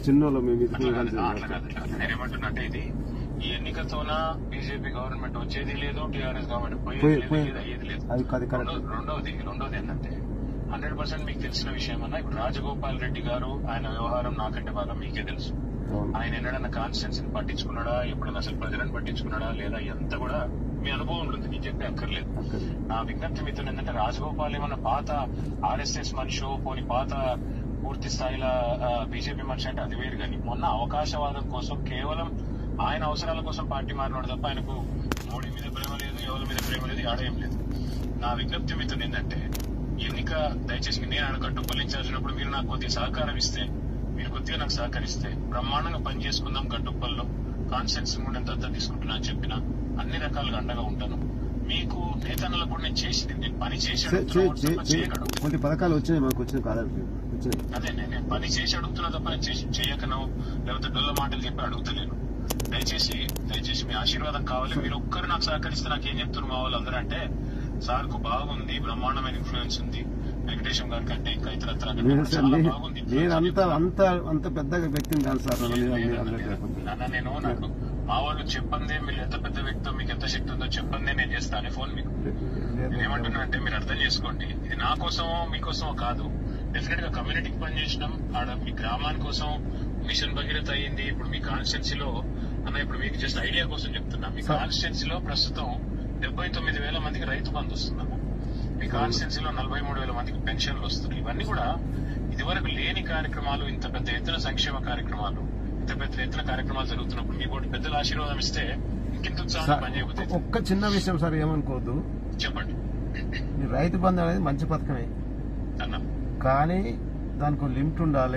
చిన్న నేనేమంటున్నట్టే ఇది ఈ ఎన్నికతోన బీజేపీ గవర్నమెంట్ వచ్చేది లేదు, టీఆర్ఎస్ గవర్నమెంట్ పోయేది అయ్యేది లేదు. రెండవది ఏంటంటే 100% మీకు తెలిసిన విషయం అన్నా, ఇప్పుడు రాజగోపాల్ రెడ్డి గారు ఆయన వ్యవహారం నాకంటే బాగా మీకే తెలుసు. ఆయన ఎన్నడన్నా కాన్స్టిట్యున్సీని పట్టించుకున్నాడా, ఎప్పుడైనా అసలు ప్రజలను పట్టించుకున్నాడా లేదా, ఎంత కూడా మీ అనుభవం ఉంటుంది, నేను చెప్పే అక్కర్లేదు. నా విజ్ఞప్తి మీతో ఏంటంటే, రాజగోపాల్ ఏమన్నా పాత ఆర్ఎస్ఎస్ మనిషో పోని పాత పూర్తి స్థాయిలో బీజేపీ మనిషి అంటే అది వేరు. కానీ మొన్న అవకాశవాదం కోసం కేవలం ఆయన అవసరాల కోసం పార్టీ మారినాడు తప్ప ఆయనకు మోడీ మీద ప్రేమ లేదు, ఎవరి మీద ప్రేమ లేదు, ఆడేం లేదు. నా విజ్ఞప్తి మీతో ఏంటంటే, ఎన్నిక దయచేసి నేను ఆయన కట్టుబడి ఇన్ఛార్జినప్పుడు మీరు నాకు కొద్దిగా సహకారం ఇస్తే, మీరు కొద్దిగా నాకు సహకరిస్తే బ్రహ్మాండంగా పని చేసుకుందాం. గట్టుప్పల్లో కాన్స్టిట్యున్సీ కూడా ఎంత తీసుకుంటున్నా అని చెప్పిన అన్ని రకాలుగా అండగా ఉంటాను. మీకు నేతన్నలకు కూడా నేను చేసింది, నేను పని చేసాడు కొన్ని పథకాలు వచ్చాయి మాకు వచ్చిన కాలానికి. అదే నేను పని చేసి అడుగుతున్నా తప్ప నేను చేయకను లేకపోతే డొల్ల మాటలు చెప్పి అడుగుతలేను. దయచేసి మీ ఆశీర్వాదం కావాలి. మీరు ఒక్కరు నాకు సహకరిస్తే నాకు ఏం చెప్తున్నారు మా వాళ్ళు అందరూ అంటే, సార్ కు బాగుంది, బ్రహ్మాండమైన ఇన్ఫ్లుయెన్స్ ఉంది, వెంకటేశం గారి కంటే ఇంకా ఇతరత్ర బాగుంది. అంత పెద్ద వ్యక్తిని కాదు సార్. నేను నాకు మా వాళ్ళు చెప్పందే, మీరు ఎంత పెద్ద వ్యక్తో మీకు ఎంత శక్తి ఉందో చెప్పందే నేను చేస్తాను ఫోన్ మీకు. నేనేమంటున్నా అంటే, మీరు అర్థం చేసుకోండి, ఇది నా కోసమో మీకోసమో కాదు. డెఫినెట్ గా కమ్యూనిటీకి పనిచేసినాం. ఆడ మీ గ్రామాని కోసం మిషన్ భగీరథ అయ్యింది. ఇప్పుడు మీ కాన్స్టిట్యున్సీలో అన్న, ఇప్పుడు మీకు జస్ట్ ఐడియా కోసం చెప్తున్నా, మీ కాన్స్టిట్యున్సీలో ప్రస్తుతం 79,000 మందికి రైతు బంధు వస్తుందన్న. మీ కాన్స్టిట్యున్సీలో 43,000 మందికి పెన్షన్లు వస్తున్నాయి. ఇవన్నీ కూడా ఇదివరకు లేని కార్యక్రమాలు, ఇంత పెద్ద ఎత్తున సంక్షేమ కార్యక్రమాలు, ఇంత పెద్ద ఎత్తున కార్యక్రమాలు జరుగుతున్నప్పుడు మీ బోటి పెద్దల ఆశీర్వాదం ఇస్తే ఇంకెంత ఉత్సాహంగా పనిచేయబోతుంది. ఒక్క చిన్న విషయం సార్, ఏమనుకోవద్దు, చెప్పండి. రైతు బంధు అనేది మంచి పథకమే అన్న, కానీ దానికి లిమిట్ ఉండాలి.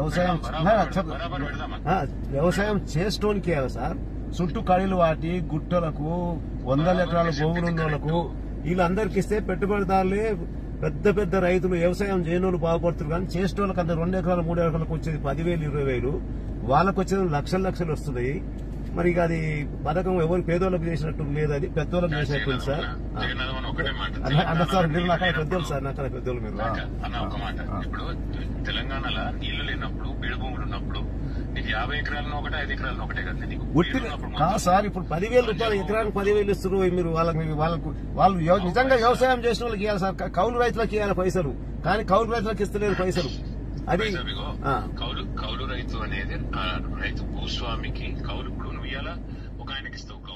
వ్యవసాయం చేస్తోనికి సార్, చుట్టూ కడీలు వాటి గుట్టలకు 100 ఎకరాల భూములు ఉన్న వాళ్ళకు వీళ్ళందరికి ఇస్తే పెట్టుబడిదారులే పెద్ద పెద్ద రైతులు వ్యవసాయం చేయనోళ్ళు బాగుపడుతున్నారు. కానీ చేసేటోళ్ళకి అంత 2 ఎకరాలు 3 ఎకరాలకు వచ్చేది 10,000 20,000, వాళ్ళకు వచ్చేది లక్షలు వస్తున్నాయి. మరి ఇక అది పథకం ఎవరు పేదోళ్ళకి చేసినట్టు లేదు, అది పెద్దోళ్ళకి చేసినట్టు సార్. అంటే సార్ మీరు నాకన్నా పెద్దోళ్ళు సార్, నాకన్నా పెద్దోళ్ళు మీరు. అన్న ఒక మాట, ఇప్పుడు తెలంగాణలో నీళ్లు లేనప్పుడు, బీడు భూములు ఉన్నప్పుడు నీకు 50 ఎకరాలను ఒకటే 5 ఎకరాలను ఒకటే కదా సార్. ఇప్పుడు 10,000 రూపాయలు ఎకరానికి 10,000 ఇస్తున్నారు మీరు. వాళ్ళు నిజంగా వ్యవసాయం చేసిన వాళ్ళకి ఇవ్వాలి సార్. కౌలు రైతులకు ఇవ్వాలి పైసలు, కానీ కౌలు రైతులకు ఇస్తలేరు పైసలు. అది కౌలు రైతు అనేది రైతు భూస్వామికి కౌలు. ఇప్పుడు నువ్వు ఇవ్వాలా, ఒక ఆయనకి ఇస్తావు